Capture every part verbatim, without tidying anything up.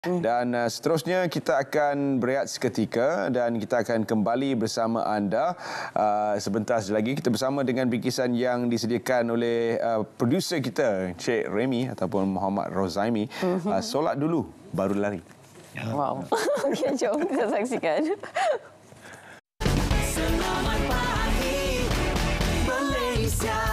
Dan uh, seterusnya kita akan berehat seketika dan kita akan kembali bersama anda uh, sebentar lagi. Kita bersama dengan bingkisan yang disediakan oleh uh, produser kita, Cik Remy ataupun Muhammad Rozaimi. Uh, solat dulu, baru lari. Wow. Okey, jom kita saksikan. Selamat pagi, Malaysia.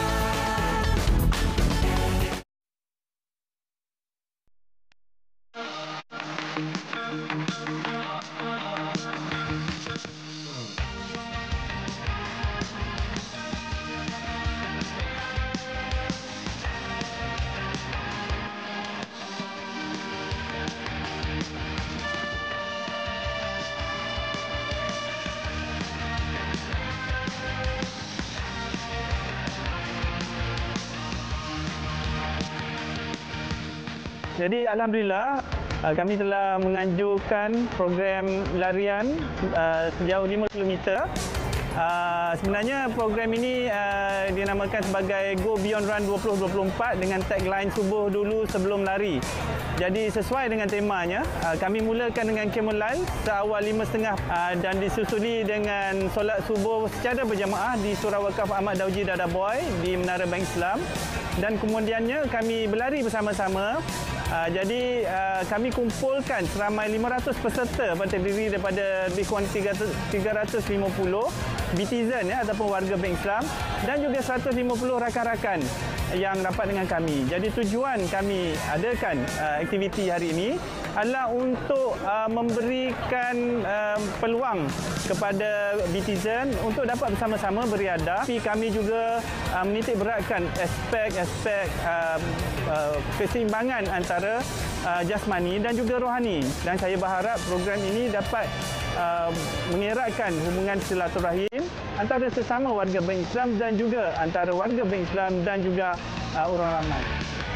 Jadi alhamdulillah kami telah menganjurkan program larian sejauh lima kilometer. Sebenarnya program ini dinamakan sebagai Go Beyond Run dua ribu dua puluh empat dengan tagline subuh dulu sebelum lari. Jadi sesuai dengan temanya, kami mulakan dengan Camel seawal lima tiga puluh dan disusuli dengan solat subuh secara berjamaah di Surau Wakaf Ahmad Dauji Dadaboy di Menara Bank Islam. Dan kemudiannya kami berlari bersama-sama. Uh, jadi uh, kami kumpulkan seramai lima ratus peserta yang terdiri daripada lebih kurang tiga ratus lima puluh bitizen ya, ataupun warga Bank Islam dan juga seratus lima puluh rakan-rakan yang rapat dengan kami. Jadi tujuan kami adakan uh, aktiviti hari ini adalah untuk uh, memberikan uh, peluang kepada bitizen untuk dapat bersama-sama beriadah. Tapi kami juga uh, menitik beratkan aspek-aspek uh, uh, keseimbangan antara uh, jasmani dan juga rohani. Dan saya berharap program ini dapat uh, mengeratkan hubungan silaturahim antara sesama warga Bank Islam dan juga antara warga Bank Islam dan juga uh, orang ramai.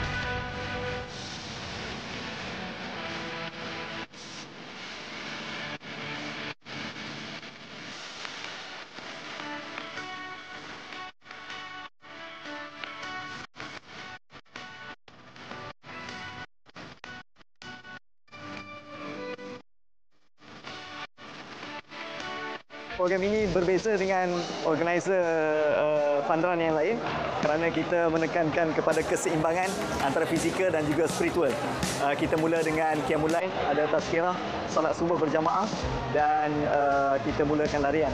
Program ini berbeza dengan organizer uh, fun run yang lain kerana kita menekankan kepada keseimbangan antara fizikal dan juga spiritual. Uh, kita mula dengan Qiyamul Lail, ada tazkirah, solat subuh berjamaah dan uh, kita mulakan larian.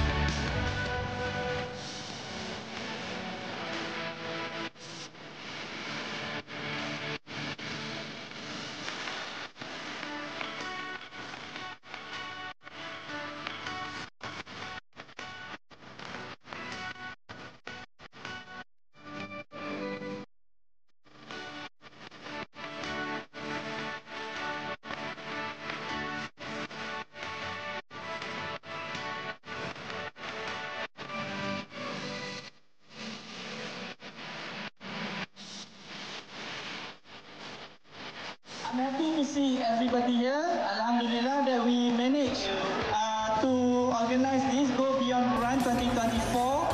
I'm happy to see everybody here. Alhamdulillah that we managed uh, to organize this Go Beyond Run twenty twenty-four